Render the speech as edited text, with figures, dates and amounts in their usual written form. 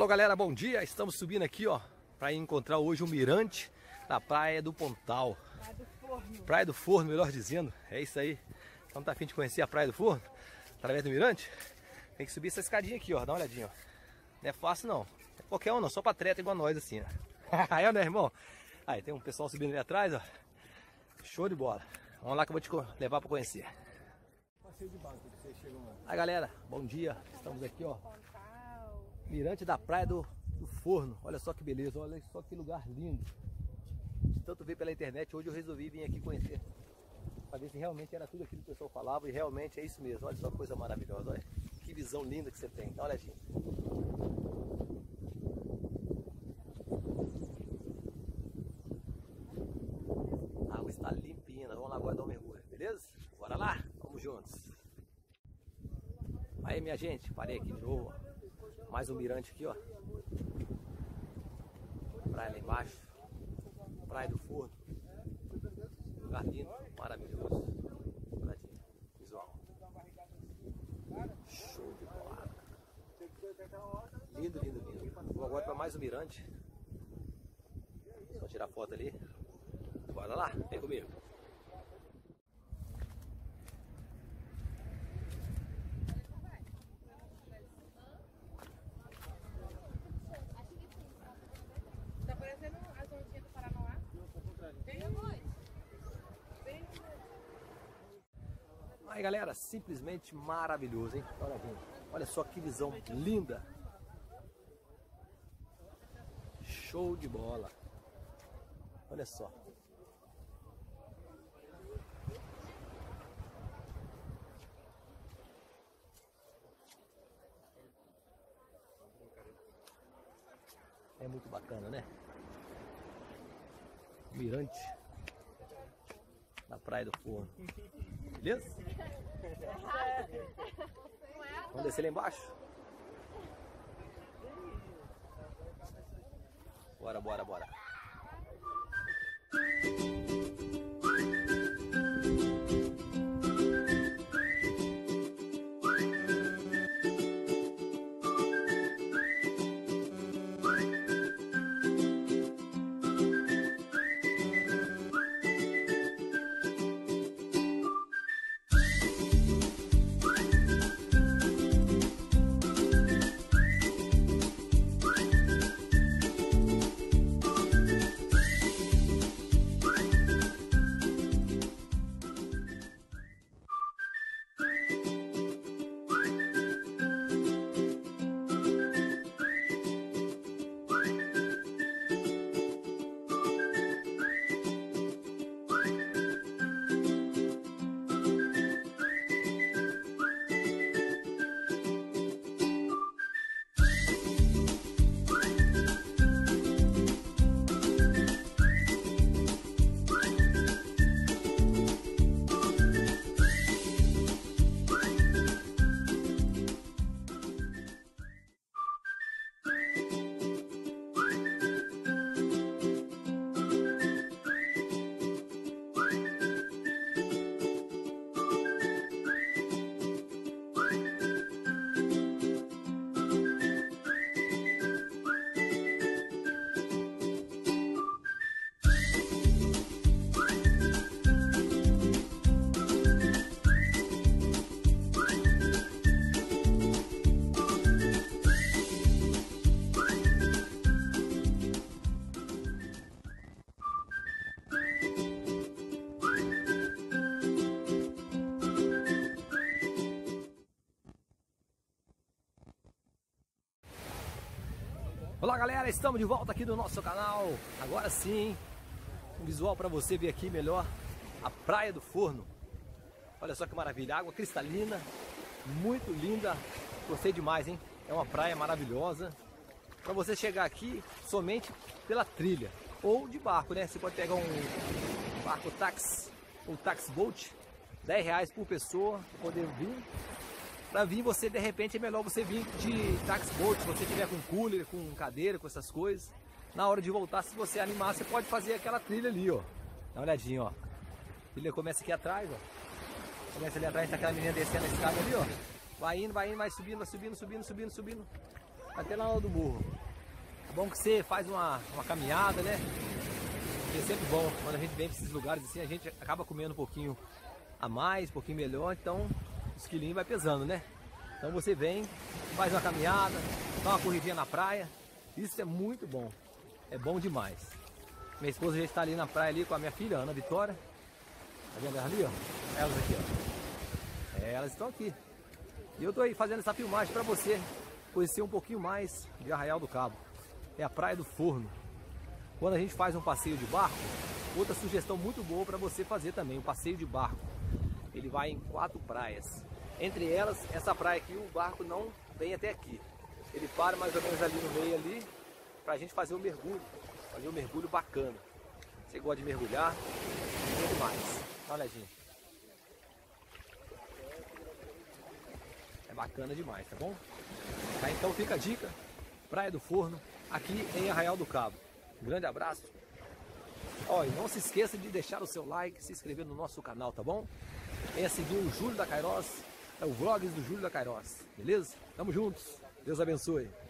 Alô galera, bom dia, estamos subindo aqui ó para encontrar hoje um mirante na Praia do Pontal. Praia do Forno. Praia do Forno, melhor dizendo, é isso aí. Então tá a fim de conhecer a Praia do Forno através do mirante? Tem que subir essa escadinha aqui ó, dá uma olhadinha ó. Não é fácil não, é qualquer um não, só pra treta igual nós assim ó. Aí né irmão? Aí tem um pessoal subindo ali atrás ó, show de bola. Vamos lá que eu vou te levar para conhecer. Aí galera, bom dia, estamos aqui ó, mirante da Praia do Forno. Olha só que beleza, olha só que lugar lindo. De tanto ver pela internet, hoje eu resolvi vir aqui conhecer, para ver se realmente era tudo aquilo que o pessoal falava, e realmente é isso mesmo. Olha só que coisa maravilhosa, olha que visão linda que você tem, dá uma olhadinha. A água está limpinha, vamos lá agora dar um mergulho, beleza? Bora lá, vamos juntos. Aí minha gente, parei aqui de novo, mais um mirante aqui ó, praia lá embaixo, Praia do Forno, lugar lindo, maravilhoso, olhadinha, visual, show de bola, lindo, lindo, lindo. Vou agora para mais um mirante, só tirar foto ali, bora lá, vem comigo. Tá parecendo as ondinhas do Paranoá? Bem à noite. Aí galera, simplesmente maravilhoso, hein? Olha, gente, olha só que visão linda. Show de bola. Olha só. É muito bacana, né? Mirante na Praia do Forno. Beleza? Vamos descer lá embaixo? Bora, bora, bora. Olá galera, estamos de volta aqui no nosso canal. Agora sim, um visual para você ver aqui melhor a Praia do Forno. Olha só que maravilha, água cristalina, muito linda, gostei demais, hein? É uma praia maravilhosa. Para você chegar aqui somente pela trilha ou de barco, né? Você pode pegar um barco táxi ou táxi boat, R$10 por pessoa para poder vir. Para vir você, de repente, é melhor você vir de táxi boat, se você tiver com cooler, com cadeira, com essas coisas. Na hora de voltar, se você animar, você pode fazer aquela trilha ali, ó. Dá uma olhadinha, ó. A trilha começa aqui atrás, ó. Começa ali atrás, tá aquela menina descendo a escada ali, ó. Vai indo, vai subindo, vai subindo, subindo, subindo, subindo. até lá do morro. É bom que você faz uma caminhada, né? E é sempre bom, quando a gente vem para esses lugares assim, a gente acaba comendo um pouquinho a mais, um pouquinho melhor, então os quilinhos vai pesando, né? Então você vem, faz uma caminhada, dá uma corridinha na praia, isso é muito bom, é bom demais. Minha esposa já está ali na praia ali com a minha filha, Ana Vitória, tá vendo ela ali, ó? Elas aqui, ó. Elas estão aqui. E eu estou aí fazendo essa filmagem para você conhecer um pouquinho mais de Arraial do Cabo. É a Praia do Forno. Quando a gente faz um passeio de barco, outra sugestão muito boa para você fazer também, um passeio de barco. Ele vai em 4 praias. Entre elas, essa praia aqui, o barco não vem até aqui. Ele para mais ou menos ali no meio ali, para a gente fazer um mergulho bacana. Você gosta de mergulhar, é demais. Dá uma olhadinha. É bacana demais, tá bom? Tá, então fica a dica, Praia do Forno, aqui em Arraial do Cabo. Um grande abraço. Ó, e não se esqueça de deixar o seu like, se inscrever no nosso canal, tá bom? Venha seguir o Júlio da Cairós, é o Vlogs do Júlio da Cairós, beleza? Tamo juntos, Deus abençoe.